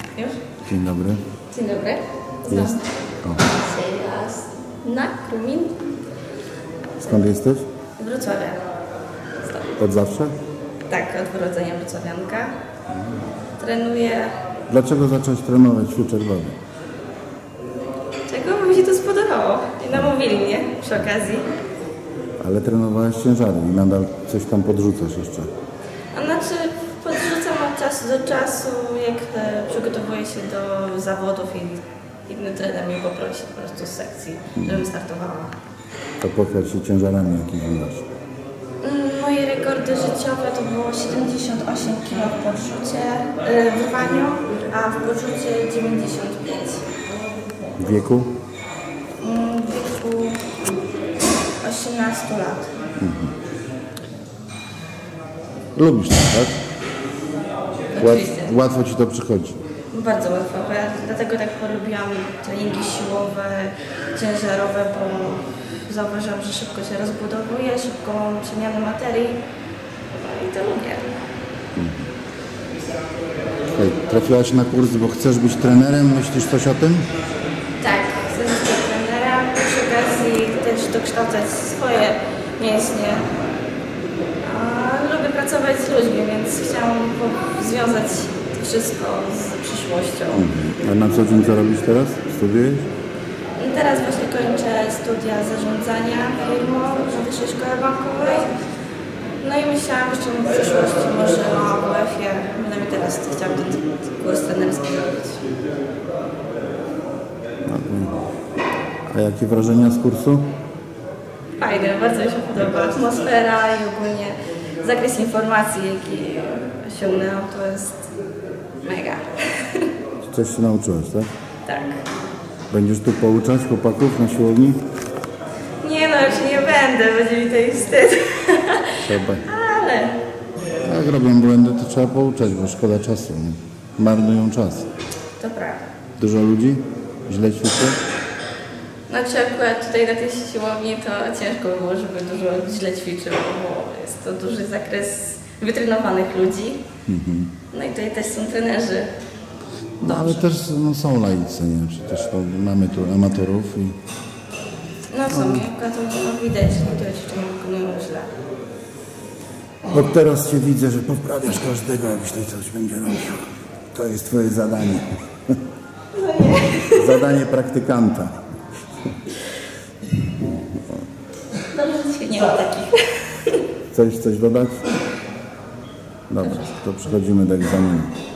Już? Dzień dobry. Dzień dobry. Jest. O. Na Krumin. Skąd jesteś? Wrocławia. Od zawsze? Tak, od urodzenia wrocławianka. Trenuję. Dlaczego zacząłeś trenować Future Body? Czego mi się to spodobało? I namówili mnie przy okazji. Ale trenowałeś ciężary i nadal coś tam podrzucasz jeszcze. A znaczy podrzucam od czasu do czasu, jak przygotowuję się do zawodów i inny trener mnie poprosi po prostu z sekcji, żebym startowała. To pochwal się ciężarami, jakich masz. Moje rekordy życiowe to było 78 kg w podrzucie, w rwaniu, a w podrzucie 95. W wieku? W wieku 18 lat. Lubisz to, tak? Oczywiście. Łatwo ci to przychodzi. Bardzo łatwo, bo ja dlatego tak polubiłam treningi siłowe, ciężarowe, bo zauważyłam, że szybko się rozbudowuje, szybko mam przemianę materii i to lubię. Słuchaj, trafiłaś na kurs, bo chcesz być trenerem? Myślisz coś o tym? Tak, chcę być trenerem, przy okazji też dokształcać swoje mięśnie. Lubię pracować z ludźmi, więc chciałam związać to wszystko z przyszłością. A na co dzień co robisz teraz? Studiujesz? Teraz właśnie kończę studia zarządzania firmą na Wyższej Szkole Bankowej. No i myślałam jeszcze w przyszłości może o AWF-ie. Przynajmniej teraz chciałam ten kurs trenerski robić. A jakie wrażenia z kursu? Fajne, bardzo mi się podoba. Atmosfera i ogólnie zakres informacji, jaki osiągnęłam, to jest mega. Coś się nauczyłaś, tak? Tak. Będziesz tu pouczać chłopaków na siłowni? Nie no, już nie będę, będzie mi to wstyd. Trzeba. Ale Jak robią błędy, to trzeba pouczać, bo szkoda czasu. Nie? Marnują czas. to prawda. Dużo ludzi źle ćwiczy? Znaczy akurat tutaj na tej siłowni to ciężko było, żeby dużo źle ćwiczyło, bo jest to duży zakres wytrenowanych ludzi. No i tutaj też są trenerzy. No ale też są laicy, nie? Przecież to mamy tu amatorów i... No co, mnie akurat to widać, że niektóre ćwiczenia wykonują źle. Od teraz cię widzę, że poprawiasz każdego, jak tutaj coś będzie robił. To jest twoje zadanie. No nie. Zadanie praktykanta. Dobrze, że nie ma takich. Chcesz coś dodać? Dobra, to przechodzimy do egzaminu.